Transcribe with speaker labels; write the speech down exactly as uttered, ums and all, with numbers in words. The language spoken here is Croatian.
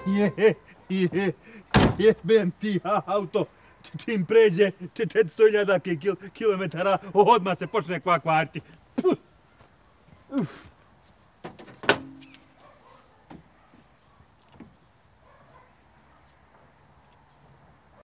Speaker 1: Je, je, jebem ti auto. Čim pređe četiristo hiljada kilometara, odmah se počne kvariti. Uf.